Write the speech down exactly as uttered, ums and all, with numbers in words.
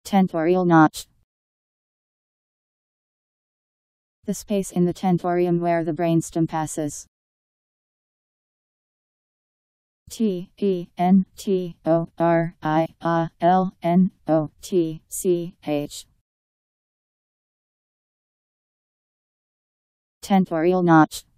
Tentorial notch. The space in the tentorium where the brainstem passes. T E N T O R I A L N O T C H. Tentorial notch.